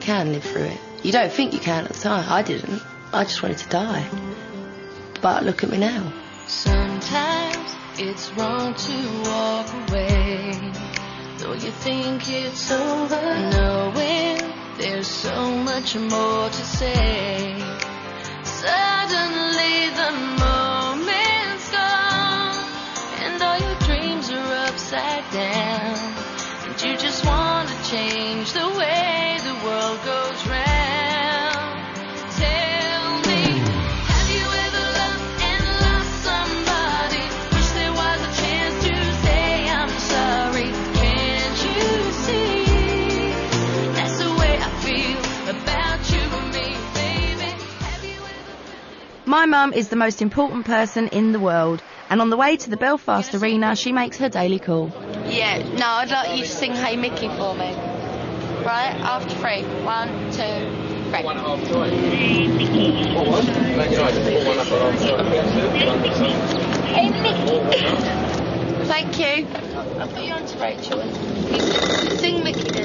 can live through it. You don't think you can at the time. I didn't. I just wanted to die. But look at me now. Sometimes it's wrong to walk away, though you think it's over, knowing there's so much more to say. Suddenly the moment's gone, and all your dreams are upside down, and you just want to change the way the world goes round. Tell me, have you ever loved and lost somebody? Wish there was a chance to say I'm sorry. Can't you see that's the way I feel about you and me, baby? Have you ever... My mum is the most important person in the world, and on the way to the Belfast Arena she makes her daily call. Yeah, no, I'd like you to sing Hey Mickey for me. Right, after 3. 1, 2, 3. 1.5 time. Hey Mickey. Thank you. I'll put you on to Rachel. Sing Mickey then.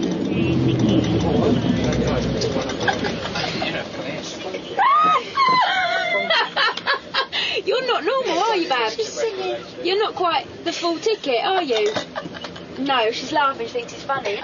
You're not normal, are you, Babs? She's singing. You're not quite the full ticket, are you? No, she's laughing. She thinks it's funny.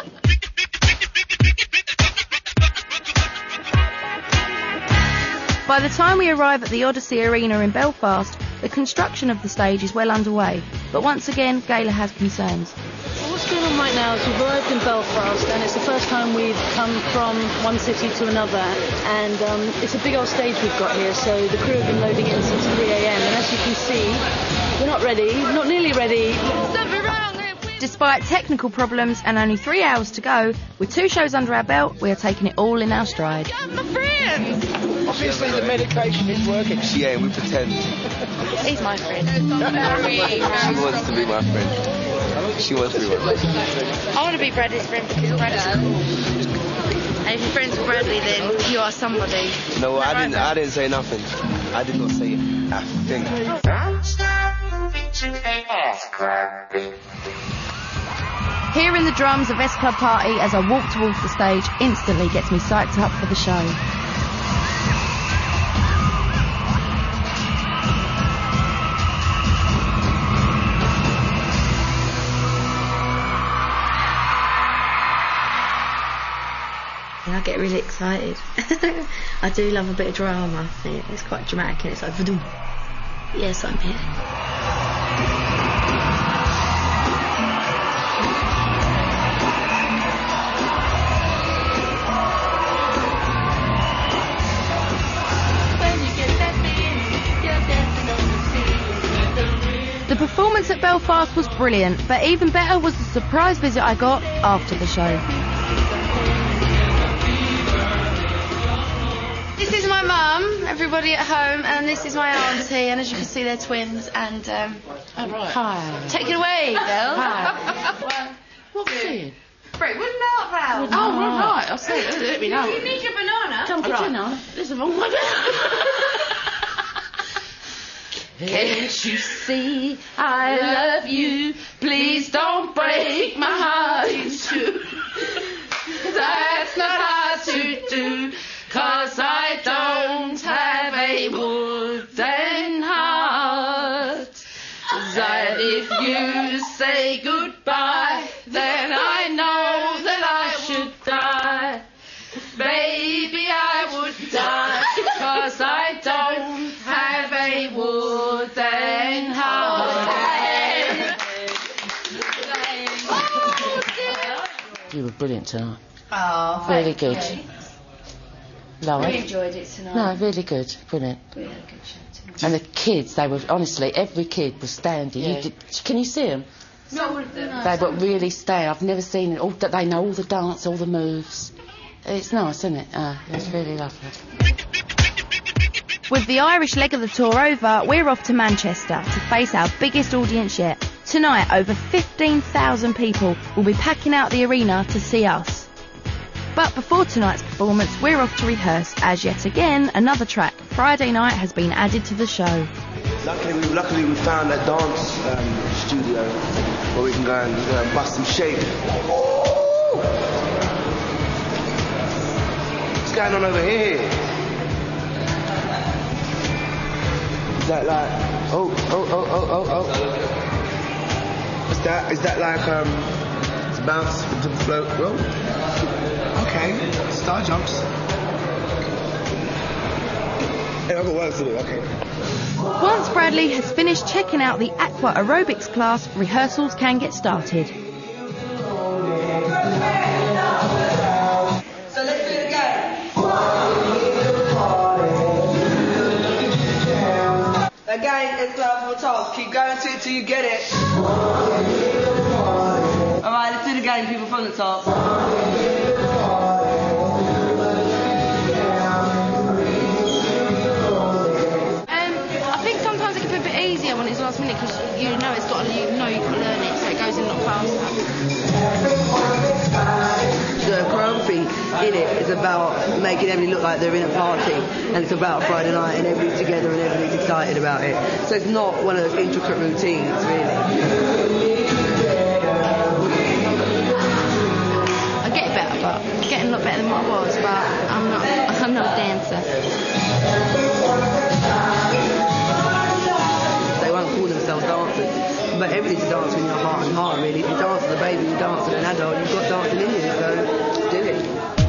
By the time we arrive at the Odyssey Arena in Belfast, the construction of the stage is well underway. But once again, Gayla has concerns. Well, what's going on right now is we've arrived in Belfast, and it's the first time we've come from one city to another, and it's a big old stage we've got here, so the crew have been loading in since 3 a.m, and as you can see, we're not ready, not nearly ready. Despite technical problems and only 3 hours to go, with 2 shows under our belt, we are taking it all in our stride. My friends! Obviously the medication is working. She ain't, we pretend. He's my friend. She wants to be my friend. She wants to be my friend. I want to be Bradley's friend because Bradley's cool. And if you're friends with Bradley, then you are somebody. No, I didn't say nothing. I did not say a thing. Hearing the drums of S Club Party as I walk towards the stage instantly gets me psyched up for the show. I get really excited. I do love a bit of drama. I think it's quite dramatic and it's like, vadoom. Yes, I'm here. The performance at Belfast was brilliant, but even better was the surprise visit I got after the show. This is my mum, everybody at home, and this is my auntie, and as you can see, they're twins. And Hi. take it away, girl. Hi. What's it? Right, wouldn't that round? Oh, right. I'll say it. Let me know. You need your banana. Come get your banana. This is wrong one. Can't you see I love you? Please don't break my heart in two. That's not hard to do, 'cause I don't have a wooden heart. That if you say goodbye, then I know that I should die. Baby, I would die, 'cause I don't have a wooden heart. You were brilliant tonight. Oh, Really good. Love We it. enjoyed it tonight. No, really good. Brilliant. We had a good show tonight. And the kids, they were, honestly, every kid was standing. Yeah. Can you see them? Not all of them. They were really standing. I've never seen it. All that they know all the dance, all the moves. It's nice, isn't it? It's really lovely. With the Irish leg of the tour over, we're off to Manchester to face our biggest audience yet. Tonight, over 15,000 people will be packing out the arena to see us. But before tonight's performance, we're off to rehearse, as yet again, another track, Friday Night, has been added to the show. Luckily we found that dance studio where we can go and bust some shape. going on over here? Is that like, oh. Is that like, it's bounce to float, roll? Okay, star jumps. Hey, I've got work to do, okay. Once Bradley has finished checking out the aqua aerobics class, rehearsals can get started. So let's do it again. Again, it's from the top. Keep going to it till you get it. Alright, let's do it again, people from the top. I think sometimes it can be a bit easier when it's last minute because you know you've got to learn it, so it goes in a lot faster. The choreography in it is about making everybody look like they're in a party, and it's about Friday night and everybody's together and everybody's excited about it. So it's not one of those intricate routines, really. I get better, but I'm getting a lot better than what I was, but I'm not a dancer. They won't call themselves dancers, but everybody's a dancer in your heart and heart, really. If you dance as a baby, you dance as an adult, you've got dancing in you, so do it.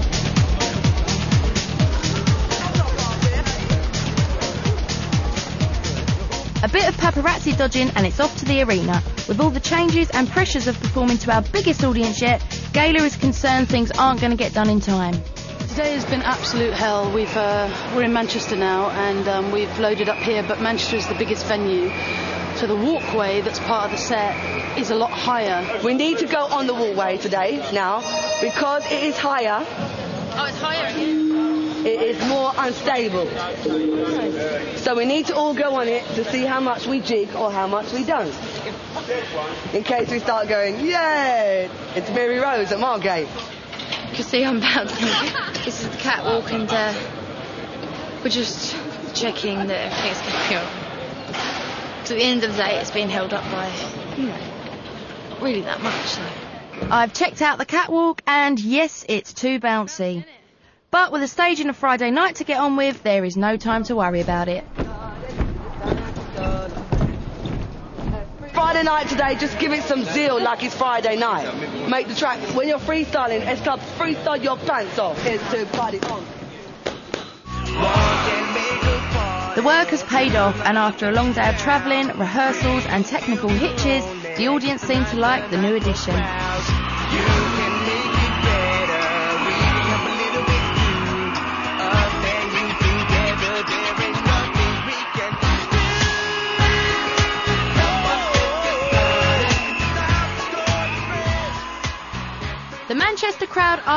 A bit of paparazzi dodging and it's off to the arena. With all the changes and pressures of performing to our biggest audience yet, Gayla is concerned things aren't going to get done in time. Today has been absolute hell. We're in Manchester now, and we've loaded up here, but Manchester is the biggest venue. So the walkway that's part of the set is a lot higher. We need to go on the walkway today, now, because it is higher. Oh, it's higher here. It is more unstable. So we need to all go on it to see how much we jig or how much we don't. In case we start going, yay, it's Mary Rose at Margate. You can see I'm bouncing. This is the catwalk and we're just checking that everything's going on. So at the end of the day it's being held up by, not really that much. So. I've checked out the catwalk and yes, it's too bouncy. But with a stage and a Friday night to get on with, there is no time to worry about it. Friday night today, just give it some zeal like it's Friday night. Make the track, when you're freestyling, it's called freestyle your pants off. Here's to party on. The work has paid off, and after a long day of travelling, rehearsals and technical hitches, the audience seem to like the new addition. The Manchester crowd are